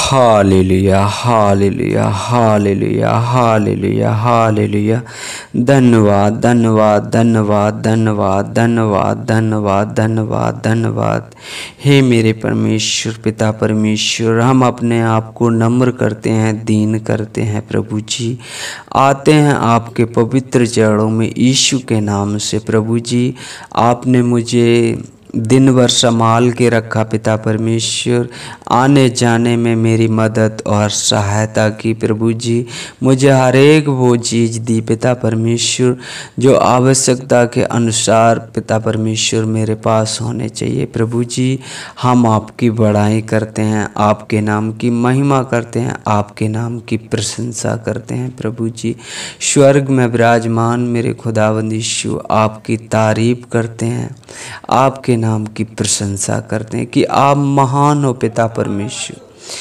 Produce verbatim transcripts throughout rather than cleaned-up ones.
Hallelujah hallelujah hallelujah hallelujah hallelujah. धन्यवाद धन्यवाद धन्यवाद धन्यवाद धन्यवाद धन्यवाद धन्यवाद धन्यवाद। हे मेरे परमेश्वर पिता परमेश्वर, हम अपने आप को नम्र करते हैं, दीन करते हैं प्रभु जी। आते हैं आपके पवित्र चरणों में यीशु के नाम से। प्रभु जी, आपने मुझे दिन भर संभाल के रखा पिता परमेश्वर, आने जाने में मेरी मदद और सहायता की प्रभु जी। मुझे हर एक वो चीज़ दी पिता परमेश्वर जो आवश्यकता के अनुसार पिता परमेश्वर मेरे पास होने चाहिए प्रभु जी। हम आपकी बड़ाई करते हैं, आपके नाम की महिमा करते हैं, आपके नाम की प्रशंसा करते हैं प्रभु जी। स्वर्ग में विराजमान मेरे खुदावंद यीशु, आपकी तारीफ करते हैं, आपके नाम की प्रशंसा करते हैं कि आप महान हो पिता परमेश्वर।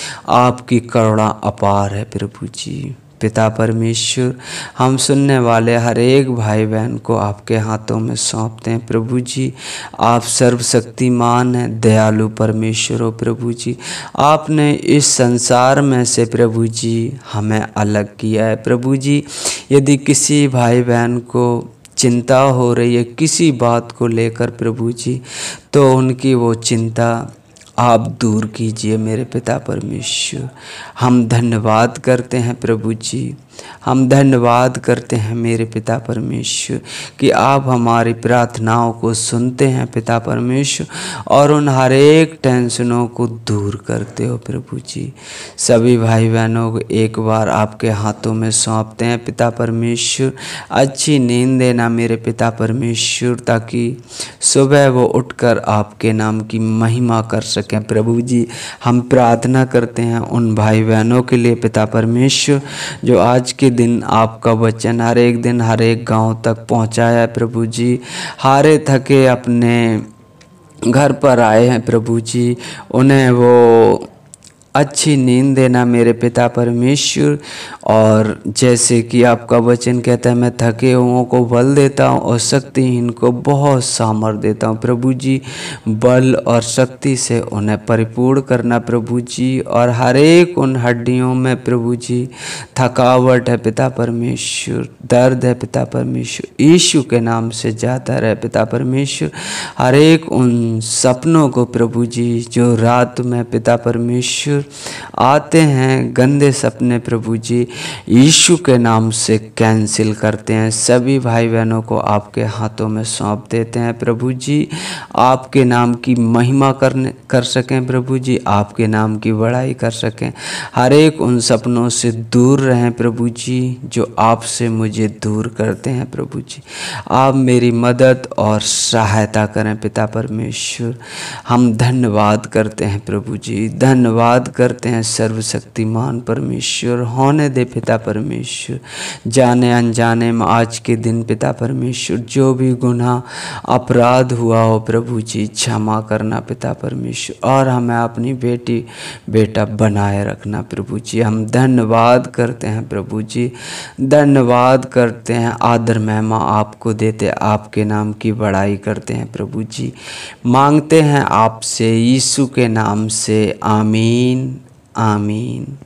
आपकी करुणा अपार है प्रभु जी। पिता परमेश्वर, हम सुनने वाले हर एक भाई बहन को आपके हाथों में सौंपते हैं प्रभु जी। आप सर्वशक्तिमान हैं, दयालु परमेश्वर हो प्रभु जी। आपने इस संसार में से प्रभु जी हमें अलग किया है प्रभु जी। यदि किसी भाई बहन को चिंता हो रही है किसी बात को लेकर प्रभु जी, तो उनकी वो चिंता आप दूर कीजिए मेरे पिता परमेश्वर। हम धन्यवाद करते हैं प्रभु जी, हम धन्यवाद करते हैं मेरे पिता परमेश्वर कि आप हमारी प्रार्थनाओं को सुनते हैं पिता परमेश्वर, और उन हर एक टेंशनों को दूर करते हो प्रभु जी। सभी भाई बहनों को एक बार आपके हाथों में सौंपते हैं पिता परमेश्वर। अच्छी नींद देना मेरे पिता परमेश्वर, ताकि सुबह वो उठकर आपके नाम की महिमा कर सकें प्रभु जी। हम प्रार्थना करते हैं उन भाई बहनों के लिए पिता परमेश्वर जो आज के दिन आपका वचन हर एक दिन हर एक गांव तक पहुंचाया है प्रभु जी। हारे थके अपने घर पर आए हैं प्रभु जी, उन्हें वो अच्छी नींद देना मेरे पिता परमेश्वर। और जैसे कि आपका वचन कहता है, मैं थके हुओं को बल देता हूँ और शक्तिहीन को बहुत सामर्थ देता हूँ प्रभु जी। बल और शक्ति से उन्हें परिपूर्ण करना प्रभु जी। और हर एक उन हड्डियों में प्रभु जी थकावट है पिता परमेश्वर, दर्द है पिता परमेश्वर, यीशु के नाम से जाता रहे पिता परमेश्वर। हर एक उन सपनों को प्रभु जी जो रात में पिता परमेश्वर आते हैं, गंदे सपने प्रभु जी, यीशु के नाम से कैंसिल करते हैं। सभी भाई बहनों को आपके हाथों में सौंप देते हैं प्रभु जी। आपके नाम की महिमा करने कर सकें प्रभु जी, आपके नाम की बड़ाई कर सकें। हर एक उन सपनों से दूर रहें प्रभु जी जो आपसे मुझे दूर करते हैं प्रभु जी। आप मेरी मदद और सहायता करें पिता परमेश्वर। हम धन्यवाद करते हैं प्रभु जी, धन्यवाद करते हैं सर्वशक्तिमान परमेश्वर। होने दे पिता परमेश्वर, जाने अनजाने में आज के दिन पिता परमेश्वर जो भी गुनाह अपराध हुआ हो प्रभु जी क्षमा करना पिता परमेश्वर, और हमें अपनी बेटी बेटा बनाए रखना प्रभु जी। हम धन्यवाद करते हैं प्रभु जी, धन्यवाद करते हैं, आदर महिमा आपको देते, आपके नाम की बड़ाई करते हैं प्रभु जी। मांगते हैं आपसे यीशु के नाम से, आमीन आमीन।